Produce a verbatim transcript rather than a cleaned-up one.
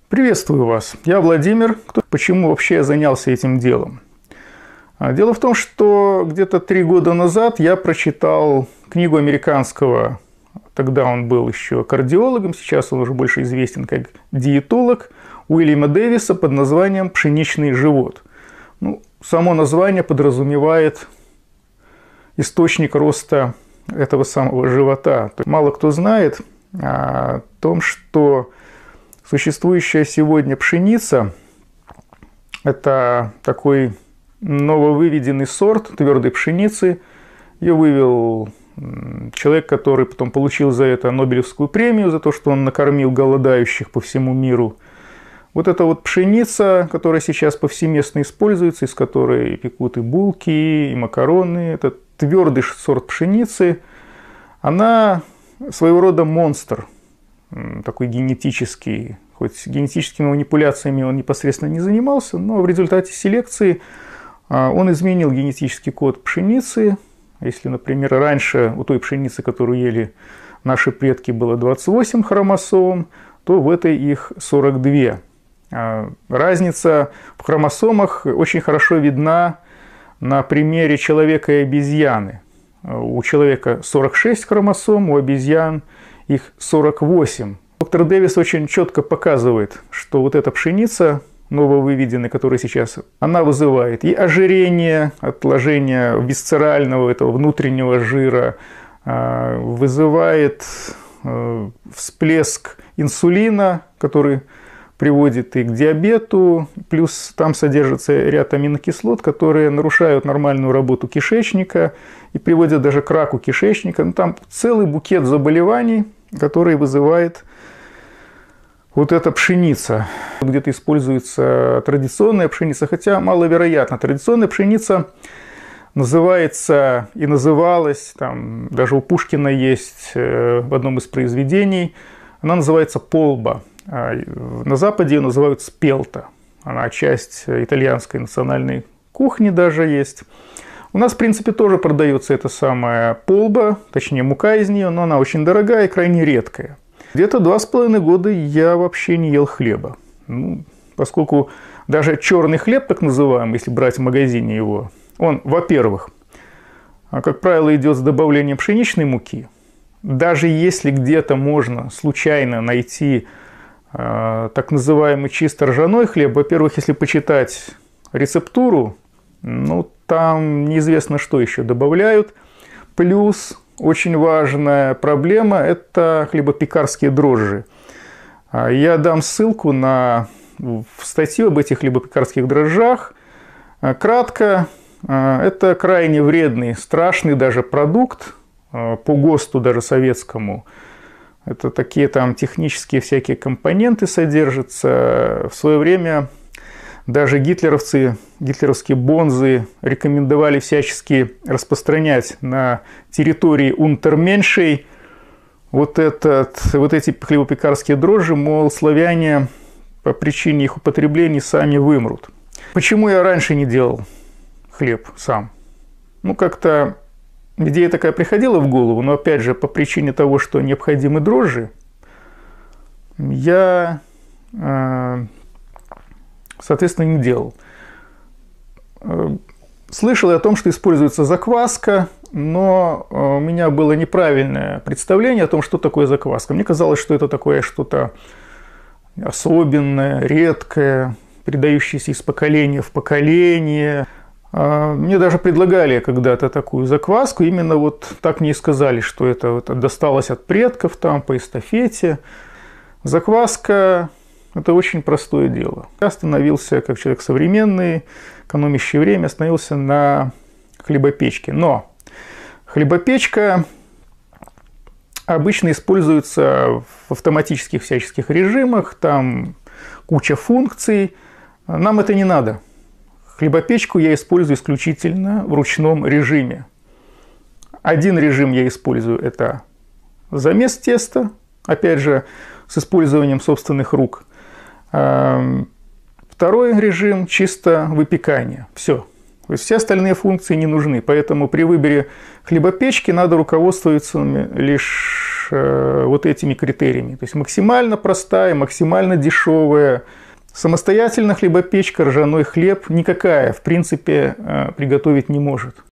Приветствую вас, я Владимир. Почему вообще я занялся этим делом? Дело в том, что где-то три года назад я прочитал книгу американского, тогда он был еще кардиологом, сейчас он уже больше известен как диетолог, Уильяма Дэвиса под названием «Пшеничный живот». Ну, само название подразумевает источник роста этого самого живота. Мало кто знает о том, что существующая сегодня пшеница – это такой нововыведенный сорт твердой пшеницы. Ее вывел человек, который потом получил за это Нобелевскую премию, за то, что он накормил голодающих по всему миру. Вот эта вот пшеница, которая сейчас повсеместно используется, из которой пекут и булки, и макароны, это твердый сорт пшеницы, она своего рода монстр, такой генетический. Хоть генетическими манипуляциями он непосредственно не занимался, но в результате селекции он изменил генетический код пшеницы. Если, например, раньше у той пшеницы, которую ели наши предки, было двадцать восемь хромосом, то в этой их сорок две. Разница в хромосомах очень хорошо видна на примере человека и обезьяны. У человека сорок шесть хромосом, у обезьян их сорок восемь. Доктор Дэвис очень четко показывает, что вот эта пшеница, нововыведенная, которая сейчас, она вызывает и ожирение, отложение висцерального, этого внутреннего жира, вызывает всплеск инсулина, который приводит и к диабету, плюс там содержится ряд аминокислот, которые нарушают нормальную работу кишечника и приводят даже к раку кишечника. Ну, там целый букет заболеваний, который вызывает вот эта пшеница. Где-то используется традиционная пшеница, хотя маловероятно. Традиционная пшеница называется и называлась, там, даже у Пушкина есть в одном из произведений, она называется полба. На Западе ее называют спелта. Она часть итальянской национальной кухни даже есть. У нас, в принципе, тоже продается эта самая полба, точнее мука из нее, но она очень дорогая и крайне редкая. Где-то два с половиной года я вообще не ел хлеба. Ну, поскольку даже черный хлеб, так называемый, если брать в магазине его, он, во-первых, как правило, идет с добавлением пшеничной муки. Даже если где-то можно случайно найти э, так называемый чисто ржаной хлеб, во-первых, если почитать рецептуру, ну, там неизвестно, что еще добавляют. Плюс очень важная проблема – это хлебопекарские дрожжи. Я дам ссылку на статью об этих хлебопекарских дрожжах. Кратко, это крайне вредный, страшный даже продукт, по ГОСТу даже советскому. Это такие там технические всякие компоненты содержатся. В свое время даже гитлеровцы, гитлеровские бонзы рекомендовали всячески распространять на территории унтерменшей вот, этот, вот эти хлебопекарские дрожжи, мол, славяне по причине их употребления сами вымрут. Почему я раньше не делал хлеб сам? Ну, как-то идея такая приходила в голову, но опять же, по причине того, что необходимы дрожжи, я, соответственно, не делал. Слышал я о том, что используется закваска, но у меня было неправильное представление о том, что такое закваска. Мне казалось, что это такое что-то особенное, редкое, передающееся из поколения в поколение. Мне даже предлагали когда-то такую закваску, именно вот так мне и сказали, что это, это досталось от предков там по эстафете. Закваска – это очень простое дело. Я остановился, как человек современный, экономящий время, остановился на хлебопечке. Но хлебопечка обычно используется в автоматических всяческих режимах, там куча функций. Нам это не надо. Хлебопечку я использую исключительно в ручном режиме. Один режим я использую – это замес теста, опять же, с использованием собственных рук. Второй режим – чисто выпекание. Все. То есть все остальные функции не нужны. Поэтому при выборе хлебопечки надо руководствоваться лишь лишь вот этими критериями. То есть максимально простая, максимально дешевая. Самостоятельно хлебопечка ржаной хлеб никакая, в принципе, приготовить не может.